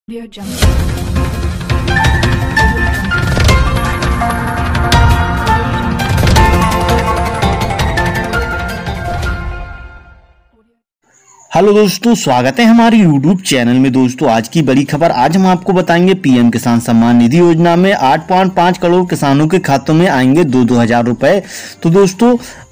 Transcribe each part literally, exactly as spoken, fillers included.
Audio Jungle. Hello दोस्तों, स्वागत है हमारे यूट्यूब चैनल में। दोस्तों आज की बड़ी खबर, आज हम आपको बताएंगे पीएम किसान सम्मान निधि योजना में आठ पॉइंट पाँच करोड़ किसानों के खातों में आएंगे दो दो हजार रुपए। तो दोस्तों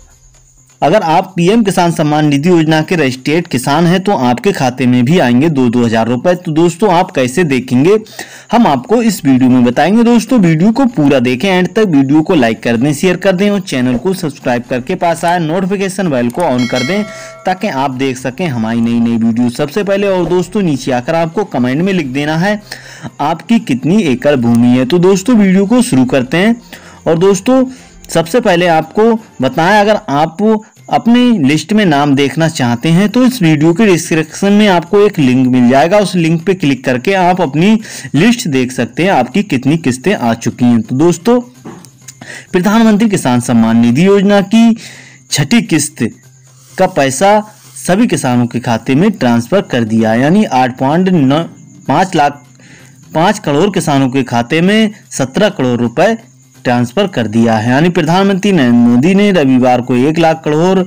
अगर आप पीएम किसान सम्मान निधि योजना के रजिस्टर्ड किसान हैं तो आपके खाते में भी आएंगे दो दो हजार रुपए। तो दोस्तों आप कैसे देखेंगे हम आपको इस वीडियो में बताएंगे। दोस्तों वीडियो को पूरा देखें एंड तक, वीडियो को लाइक कर दें, शेयर कर दें और चैनल को सब्सक्राइब करके पास आए नोटिफिकेशन बेल को ऑन कर दें ताकि आप देख सकें हमारी नई नई वीडियो सबसे पहले। और दोस्तों नीचे आकर आपको कमेंट में लिख देना है आपकी कितनी एकड़ भूमि है। तो दोस्तों वीडियो को शुरू करते हैं। और दोस्तों सबसे पहले आपको बताएं, अगर आप अपनी लिस्ट में नाम देखना चाहते हैं तो इस वीडियो के डिस्क्रिप्शन में आपको एक लिंक मिल जाएगा, उस लिंक पे क्लिक करके आप अपनी लिस्ट देख सकते हैं आपकी कितनी किस्तें आ चुकी हैं। तो दोस्तों प्रधानमंत्री किसान सम्मान निधि योजना की छठी किस्त का पैसा सभी किसानों के खाते में ट्रांसफर कर दिया, यानी आठ पॉइंट पाँच लाख पाँच करोड़ किसानों के खाते में सत्रह करोड़ रुपए ट्रांसफर कर दिया है। यानी प्रधानमंत्री नरेंद्र मोदी ने रविवार को एक लाख करोड़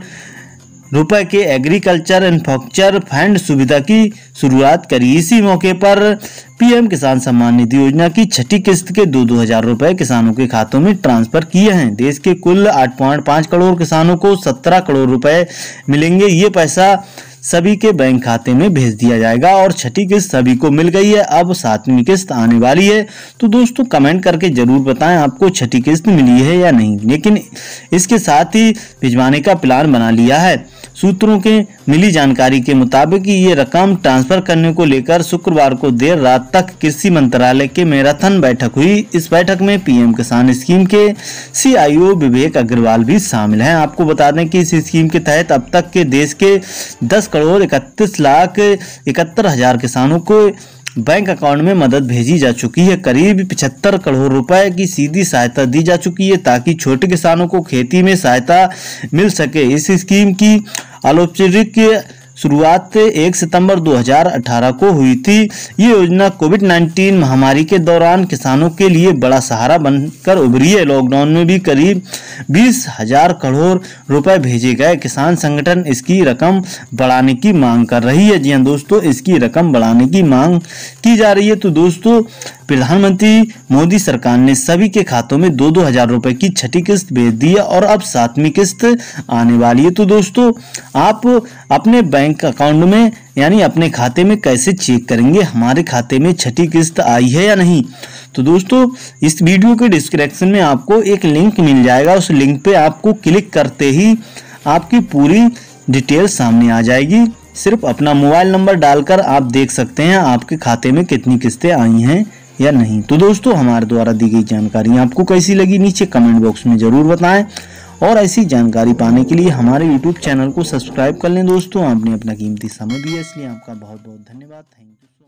रुपए के एग्रीकल्चर इंफ्रास्ट्रक्चर फंड सुविधा की शुरुआत करी। इसी मौके पर पीएम किसान सम्मान निधि योजना की छठी किस्त के दो दो हजार रुपए किसानों के खातों में ट्रांसफर किए हैं। देश के कुल आठ पॉइंट पाँच करोड़ किसानों को सत्रह करोड़ रुपए मिलेंगे। ये पैसा सभी के बैंक खाते में भेज दिया जाएगा और छठी किस्त सभी को मिल गई है, अब सातवीं किस्त आने वाली है। तो दोस्तों कमेंट करके जरूर बताएं आपको छठी किस्त मिली है या नहीं। लेकिन इसके साथ ही भिजवाने का प्लान बना लिया है। सूत्रों के मिली जानकारी के मुताबिक ये रकम ट्रांसफर करने को लेकर शुक्रवार को देर रात तक कृषि मंत्रालय के मैराथन बैठक हुई। इस बैठक में पीएम किसान स्कीम के सीईओ विवेक अग्रवाल भी शामिल हैं। आपको बता दें कि इस स्कीम के तहत अब तक के देश के दस करोड़ इकतीस लाख इकहत्तर हजार किसानों को बैंक अकाउंट में मदद भेजी जा चुकी है। करीब पचहत्तर करोड़ रुपए की सीधी सहायता दी जा चुकी है ताकि छोटे किसानों को खेती में सहायता मिल सके। इस स्कीम की औपचारिक शुरुआत एक सितंबर दो हजार अठारह को हुई थी। ये योजना कोविड उन्नीस महामारी के दौरान किसानों के लिए बड़ा सहारा बनकर उभरी है। लॉकडाउन में भी करीब बीस हजार करोड़ रुपए भेजे गए। किसान संगठन इसकी रकम बढ़ाने की मांग कर रही है। जी हाँ दोस्तों, इसकी रकम बढ़ाने की मांग की जा रही है। तो दोस्तों प्रधानमंत्री मोदी सरकार ने सभी के खातों में दो दो हजार रुपए की छठी किस्त भेज दी है और अब सातवीं किस्त आने वाली है। तो दोस्तों आप अपने बैंक अकाउंट में यानी अपने खाते में कैसे चेक करेंगे हमारे खाते में छठी किस्त आई है या नहीं। तो दोस्तों इस वीडियो के डिस्क्रिप्शन में आपको एक लिंक मिल जाएगा, उस लिंक पे आपको क्लिक करते ही आपकी पूरी डिटेल सामने आ जाएगी। सिर्फ अपना मोबाइल नंबर डालकर आप देख सकते हैं आपके खाते में कितनी किस्तें आई हैं या नहीं। तो दोस्तों हमारे द्वारा दी गई जानकारी आपको कैसी लगी नीचे कमेंट बॉक्स में जरूर बताएं और ऐसी जानकारी पाने के लिए हमारे यूट्यूब चैनल को सब्सक्राइब कर लें। दोस्तों आपने अपना कीमती समय दिया इसलिए आपका बहुत बहुत धन्यवाद। Thank you.